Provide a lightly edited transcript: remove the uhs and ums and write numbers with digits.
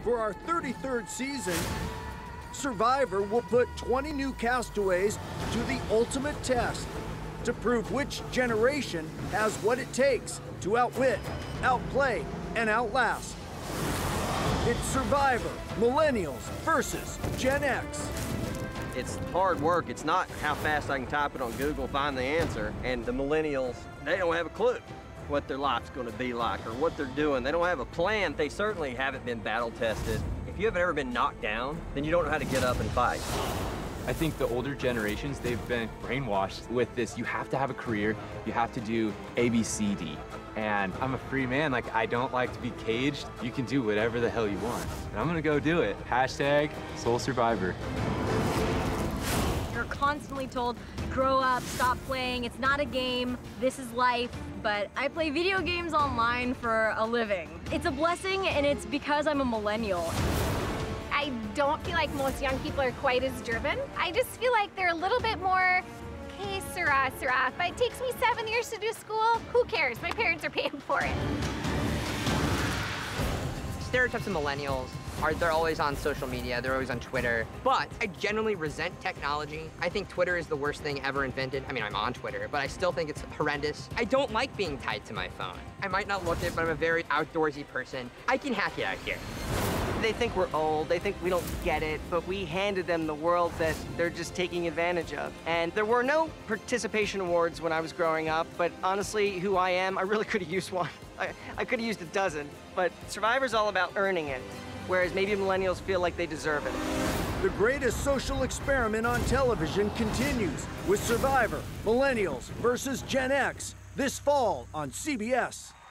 For our 33rd season, Survivor will put 20 new castaways to the ultimate test to prove which generation has what it takes to outwit, outplay, and outlast. It's Survivor, Millennials versus Gen X. It's hard work. It's not how fast I can type it on Google, find the answer. And the millennials, they don't have a clue what their life's going to be like or what they're doing. They don't have a plan. They certainly haven't been battle tested. If you haven't ever been knocked down, then you don't know how to get up and fight. I think the older generations, they've been brainwashed with this. You have to have a career. You have to do A, B, C, D. And I'm a free man. Like, I don't like to be caged. You can do whatever the hell you want. And I'm gonna go do it. Hashtag Soul Survivor. You're constantly told, grow up, stop playing, it's not a game, this is life. But I play video games online for a living. It's a blessing, and it's because I'm a millennial. I don't feel like most young people are quite as driven. I just feel like they're a little bit more, okay, Sarah, but it takes me 7 years to do school. Who cares? My parents are paying for it. Stereotypes of millennials are they're always on social media, they're always on Twitter. But I generally resent technology. I think Twitter is the worst thing ever invented. I mean, I'm on Twitter, but I still think it's horrendous. I don't like being tied to my phone. I might not look it, but I'm a very outdoorsy person. I can hack it out here. They think we're old, they think we don't get it, but we handed them the world that they're just taking advantage of. And there were no participation awards when I was growing up, but honestly, who I am, I really could have used one. I could have used a dozen, but Survivor's all about earning it, whereas maybe millennials feel like they deserve it. The greatest social experiment on television continues with Survivor, Millennials versus Gen X, this fall on CBS.